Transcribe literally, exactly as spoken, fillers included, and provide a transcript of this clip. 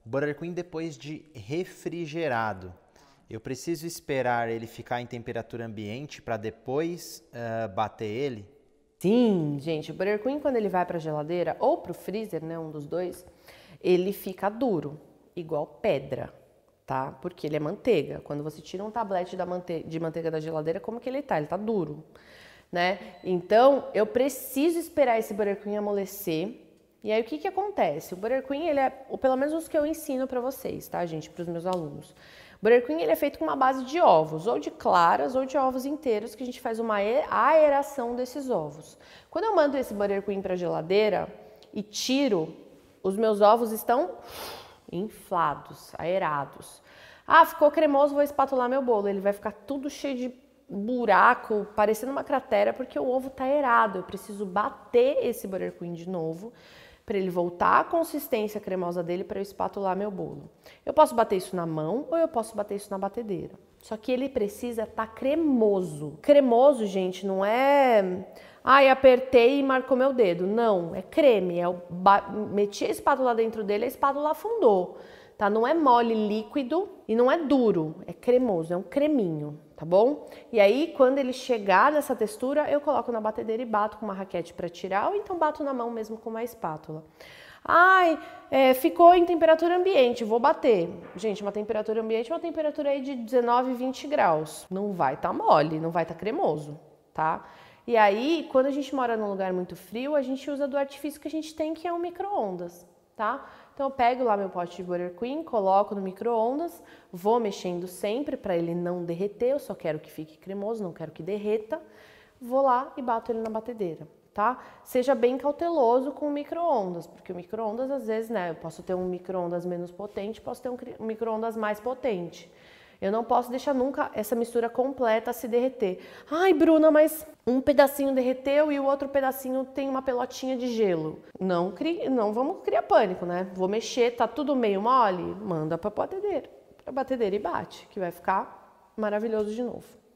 O Butter Queen depois de refrigerado, eu preciso esperar ele ficar em temperatura ambiente para depois uh, bater ele? Sim, gente, o Butter Queen quando ele vai para a geladeira ou para o freezer, né, um dos dois, ele fica duro, igual pedra, tá? Porque ele é manteiga. Quando você tira um tablete da mante de manteiga da geladeira, como que ele tá? Ele tá duro, né? Então, eu preciso esperar esse Butter Queen amolecer. E aí, o que que acontece? O Butter Queen, ele é, ou pelo menos os que eu ensino para vocês, tá, gente? Para os meus alunos. O Butter Queen, ele é feito com uma base de ovos, ou de claras, ou de ovos inteiros, que a gente faz uma aeração desses ovos. Quando eu mando esse Butter Queen para a geladeira e tiro, os meus ovos estão inflados, aerados. Ah, ficou cremoso, vou espatular meu bolo. Ele vai ficar tudo cheio de buraco, parecendo uma cratera, porque o ovo tá aerado. Eu preciso bater esse Butter Queen de novo, para ele voltar à consistência cremosa dele, para eu espatular meu bolo. Eu posso bater isso na mão ou eu posso bater isso na batedeira. Só que ele precisa estar tá cremoso. Cremoso, gente, não é... Ai, apertei e marcou meu dedo. Não, é creme. É o ba... Meti a espátula dentro dele, a espátula afundou. Tá? Não é mole, líquido e não é duro. É cremoso, é um creminho, tá bom? E aí, quando ele chegar nessa textura, eu coloco na batedeira e bato com uma raquete para tirar, ou então bato na mão mesmo com uma espátula. Ai, é, ficou em temperatura ambiente, vou bater. Gente, uma temperatura ambiente é uma temperatura aí de dezenove, vinte graus. Não vai tá mole, não vai tá cremoso, tá? E aí, quando a gente mora num lugar muito frio, a gente usa do artifício que a gente tem, que é o micro-ondas, tá? Então eu pego lá meu pote de Butter Queen, coloco no micro-ondas, vou mexendo sempre para ele não derreter, eu só quero que fique cremoso, não quero que derreta. Vou lá e bato ele na batedeira, tá? Seja bem cauteloso com o micro-ondas, porque o micro-ondas às vezes, né, eu posso ter um micro-ondas menos potente, posso ter um micro-ondas mais potente. Eu não posso deixar nunca essa mistura completa se derreter. Ai, Bruna, mas um pedacinho derreteu e o outro pedacinho tem uma pelotinha de gelo. Não, cri... não vamos criar pânico, né? Vou mexer, tá tudo meio mole, manda pra batedeira. Pra batedeira e bate, que vai ficar maravilhoso de novo.